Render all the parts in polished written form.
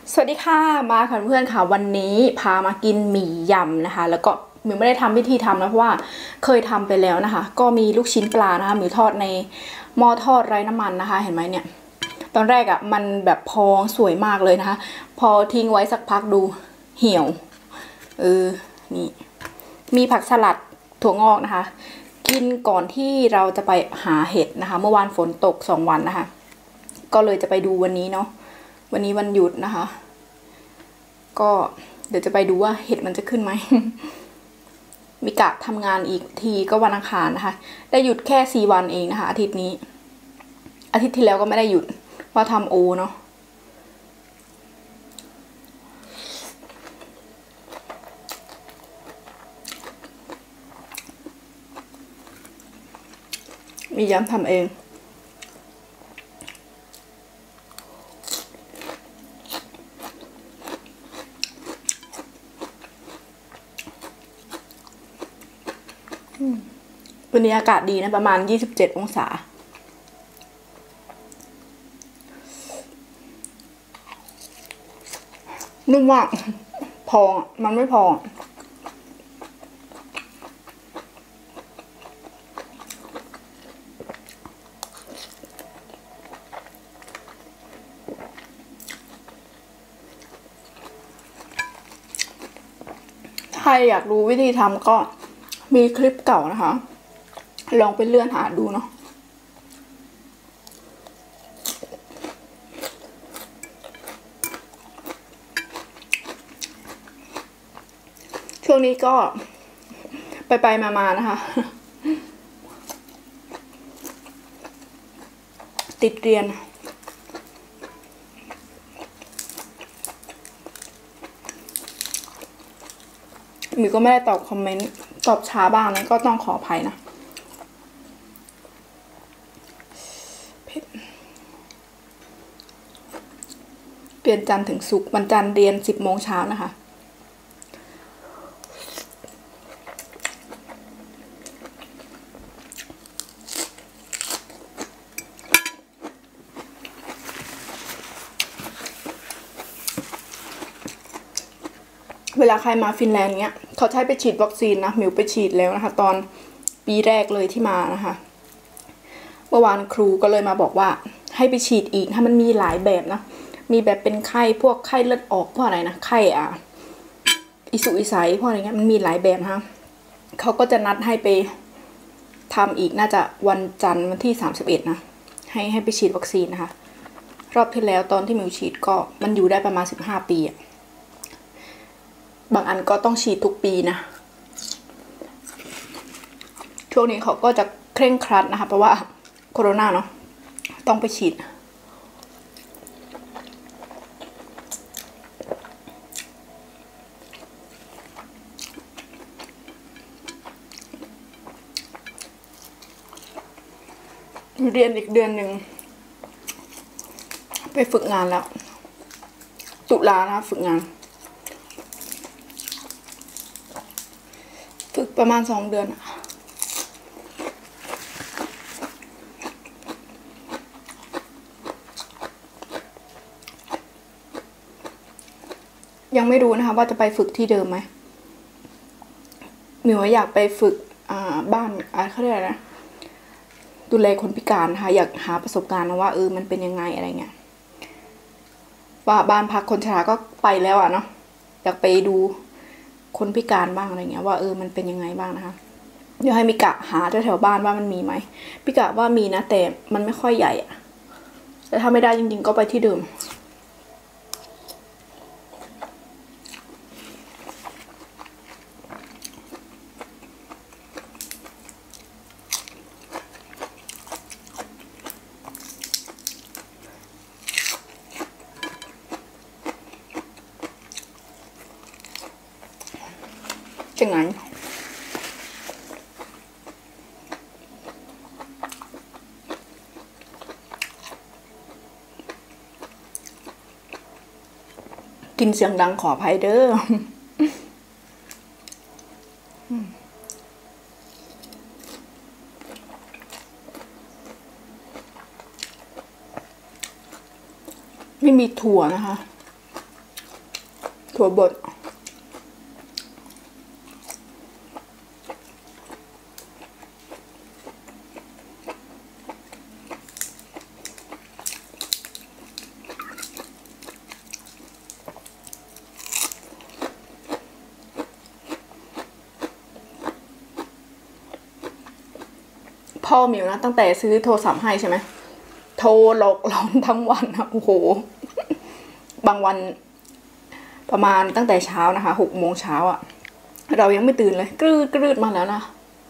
สวัสดีค่ะมาค่ะเพื่อนค่ะวันนี้พามากินหมี่ยำนะคะแล้วก็มิวไม่ได้ทำวิธีทำนะเพราะว่าเคยทำไปแล้วนะคะก็มีลูกชิ้นปลานะคะมิวทอดในหม้อทอดไร้น้ำมันนะคะเห็นไหมเนี่ยตอนแรกอ่ะมันแบบพองสวยมากเลยนะคะพอทิ้งไว้สักพักดูเหี่ยวนี่มีผักสลัดถั่วงอกนะคะกินก่อนที่เราจะไปหาเห็ดนะคะเมื่อวานฝนตก2 วันนะคะก็เลยจะไปดูวันนี้เนาะวันนี้วันหยุดนะคะก็เดี๋ยวจะไปดูว่าเห็ดมันจะขึ้นไหม มีกะทำงานอีกทีก็วันอังคารนะคะได้หยุดแค่4 วันเองนะคะอาทิตย์นี้อาทิตย์ที่แล้วก็ไม่ได้หยุดเพราะทำโอเนาะมีย้ำทำเองวันนี้อากาศดีนะประมาณ27 องศานุ่มมากพองมันไม่พองใครอยากรู้วิธีทำก็มีคลิปเก่านะคะลองไปเลื่อนหาดูเนาะช่วงนี้ก็ไปมานะคะ ติดเรียนมิวก็ไม่ได้ตอบคอมเมนต์ตอบช้าบ้างนะก็ต้องขออภัยนะเรียนจันทร์ถึงศุกร์วันจันทร์เรียน10 โมงเช้านะคะเวลาใครมาฟินแลนด์เนี้ยเขาใช้ไปฉีดวัคซีนนะมิวไปฉีดแล้วนะคะตอนปีแรกเลยที่มานะคะเมื่อวานครูก็เลยมาบอกว่าให้ไปฉีดอีกถ้ามันมีหลายแบบนะมีแบบเป็นไข้พวกไข้เลือดออกพวกอะไรนะไข้อิสุอิสัยพวกอะไรเงี้ยมันมีหลายแบบนะคะเขาก็จะนัดให้ไปทำอีกน่าจะวันจันทร์วันที่31นะให้ไปฉีดวัคซีนนะคะรอบที่แล้วตอนที่มิวฉีดก็มันอยู่ได้ประมาณ15 ปีอะบางอันก็ต้องฉีดทุกปีนะช่วงนี้เขาก็จะเคร่งครัดนะคะเพราะว่าโควิดเนาะต้องไปฉีดเรียนอีกเดือนหนึ่งไปฝึกงานแล้วตุลานะฝึกงานฝึกประมาณ2 เดือนยังไม่รู้นะคะว่าจะไปฝึกที่เดิมไหมมิวอยากไปฝึกบ้านเขาเรียกอะไรนะดูแลคนพิการนะคะอยากหาประสบการณ์นะว่ามันเป็นยังไงอะไรเงี้ยว่าบ้านพักคนชราก็ไปแล้วอะเนาะอยากไปดูคนพิการบ้างอะไรเงี้ยว่ามันเป็นยังไงบ้างนะคะเดี๋ยวให้มิกะหาแถวๆบ้านว่ามันมีไหมมิกะว่ามีนะแต่มันไม่ค่อยใหญ่อะแต่ถ้าไม่ได้จริงๆก็ไปที่เดิมจะไงกินเสียงดังขออภัยเด้อ ไม่มีถั่วนะคะถั่วบดพ่อมิวนะตั้งแต่ซื้อโทรศัพท์ให้ใช่ไหมโทรหลอกหลอนทั้งวันนะโอ้โหบางวันประมาณตั้งแต่เช้านะคะ6 โมงเช้าอะเรายังไม่ตื่นเลยกรืดมาแล้วนะ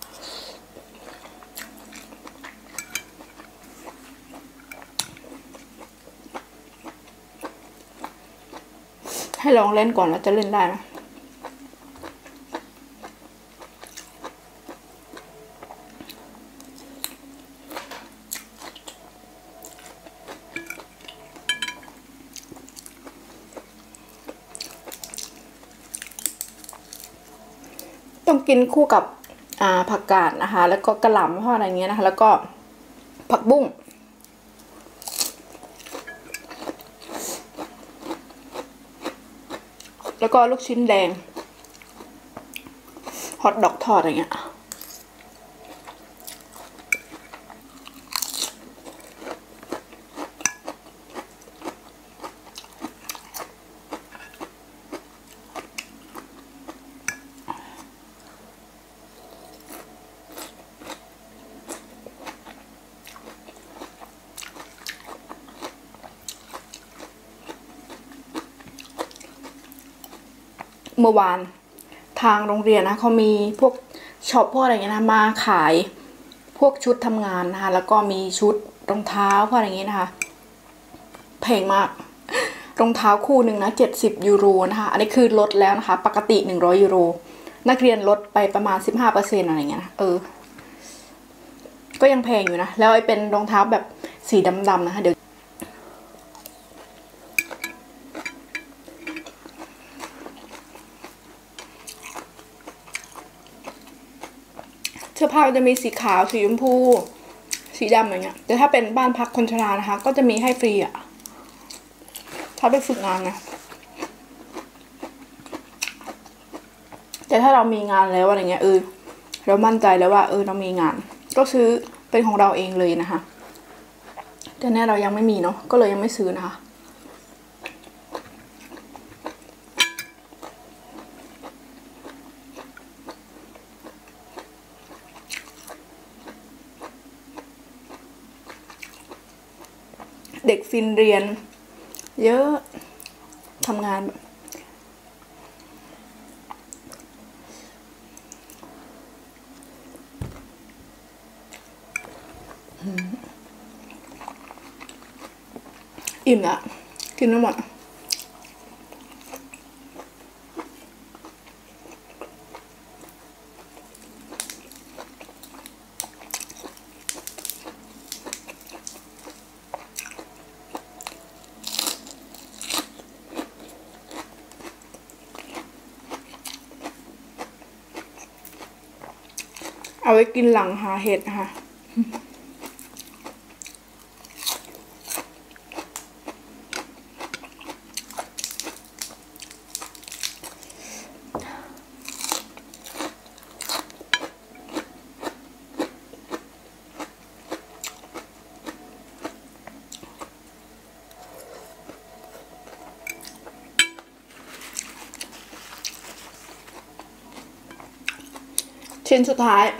ให้ลองเล่นก่อนแล้วจะเล่นได้นะต้องกินคู่กับผักกาดนะคะแล้วก็กระหล่ำเพราะอะไรเงี้ยนะคะแล้วก็ผักบุ้งแล้วก็ลูกชิ้นแดงฮอทดอกทอดอะไรเงี้ยเมื่อวานทางโรงเรียนนะเขามีพวกช็อปพวกอะไรเงี้ยนะมาขายพวกชุดทำงานนะคะแล้วก็มีชุดรองเท้าพวกอะไรเงี้ยนะคะแพงมากรองเท้าคู่หนึ่งนะ70 ยูโรนะคะอันนี้คือลดแล้วนะคะปกติ100 ยูโรนักเรียนลดไปประมาณ15%อะไรเงี้ยนะก็ยังแพงอยู่นะแล้วไอ้เป็นรองเท้าแบบสีดำๆนะคะเดี๋ยวเสื้อผ้าจะมีสีขาวสีชมพูสีดำอะไรเงี้ยแต่ถ้าเป็นบ้านพักคนชรานะคะก็จะมีให้ฟรีอ่ะถ้าไปฝึกงานนะแต่ถ้าเรามีงานแล้วอะไรเงี้ยเรามั่นใจแล้วว่าเรามีงานก็ซื้อเป็นของเราเองเลยนะคะแต่เนี่ยเรายังไม่มีเนาะก็เลยยังไม่ซื้อนะคะเด็กฟินเรียนเยอะทำงานแบบอิ่มละกินไม่หมดเอาไว้กินหลังหาเห็ดนะคะชิ้นสุดท้าย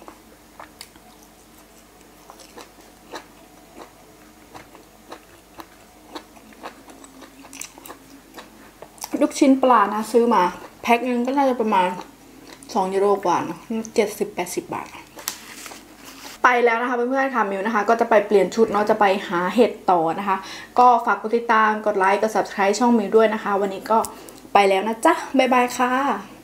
ลูกชิ้นปลานะซื้อมาแพ็คนึงก็น่าจะประมาณ2 ยูโรกว่านะ70-80 บาทไปแล้วนะคะเพื่อนๆค่ะมิวนะคะก็จะไปเปลี่ยนชุดเนาะจะไปหาเห็ดต่อนะคะก็ฝากกดติดตามกดไลค์กด subscribe ช่องมิวด้วยนะคะวันนี้ก็ไปแล้วนะจ๊ะบ๊ายบายค่ะ